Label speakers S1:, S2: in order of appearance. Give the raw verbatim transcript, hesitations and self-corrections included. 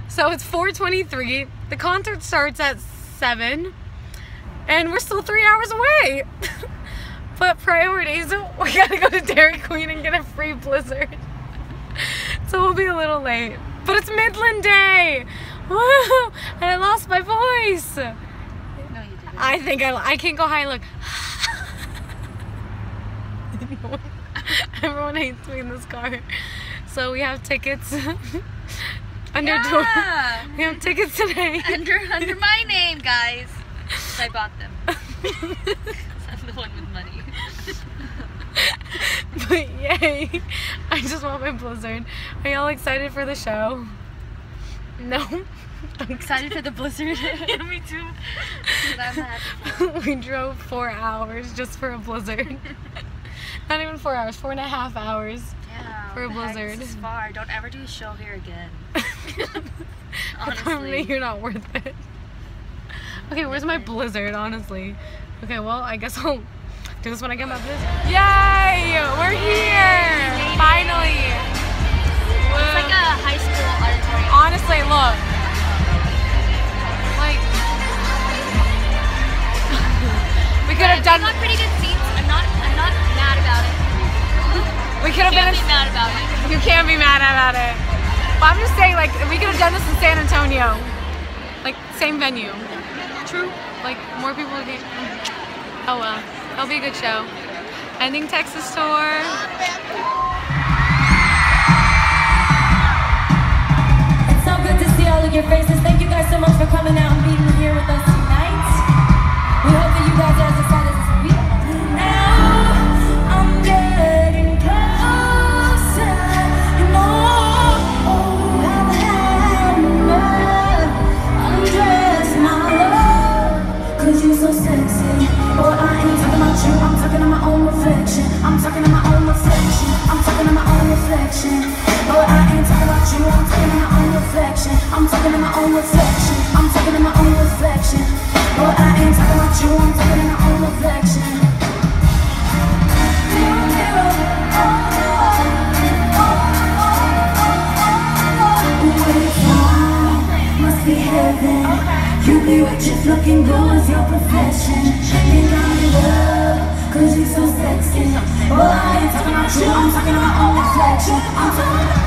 S1: So it's four twenty-three. The concert starts at seven. And we're still three hours away. But priorities, we gotta go to Dairy Queen and get a free Blizzard. So we'll be a little late. But it's Midland Day! Woo! And I lost my voice!
S2: No, you didn't.
S1: I think I, I can't go high and look. Everyone hates me in this car. So we have tickets. Under
S2: Yeah.
S1: We have tickets today.
S2: Under, under my name, guys. I bought them. I'm the one with money.
S1: But yay, I just want my Blizzard. Are y'all excited for the show? No?
S2: I'm excited for the Blizzard.
S1: Yeah, me too.
S2: I'm happy.
S1: We drove four hours just for a Blizzard. Not even four hours, four and a half hours
S2: Yeah,
S1: for a
S2: what the heck?
S1: Blizzard.
S2: This is far. Don't ever do a show here again.
S1: Honestly.
S2: Honestly.
S1: You're not worth it. Okay, where's my Blizzard, honestly? Okay, well, I guess I'll do this when I get my Blizzard. Yay! We're here! Finally!
S2: It's like a high school auditorium.
S1: Honestly, look. Like, we could have done.
S2: We got pretty good seats. I'm not. I'm not mad about it.
S1: We could have been.
S2: Can't be mad about it.
S1: You can't be mad about it. But I'm just saying, like, we could have done this in San Antonio, like same venue. True. Like more people would be. Oh well, that'll be a good show. Ending Texas tour.
S3: It's so good to see all of your faces. Thank you guys so much for coming out and being here with us tonight. We hope that you guys are as excited as we are. Now I'm getting closer. You know, oh, I've had enough. Undress my love, 'cause you're so sexy. Boy, I ain't talking about you. I'm talking to my own reflection. I'm talking to my own reflection. I'm talking to my own reflection. Boy, I ain't talking about you. I'm talking to my own reflection. I'm talking to my own reflection. I'm talking to my own reflection. Boy, I ain't talking about you. I'm talking to my own reflection. Mirror, mirror, oh, oh, oh, oh, oh. Where you from? Must be heaven. You be rich if looking good is your profession. Think I'm in love, 'cause you're so sexy. Boy, I ain't talking about you. I'm talking to my own reflection. I'm talking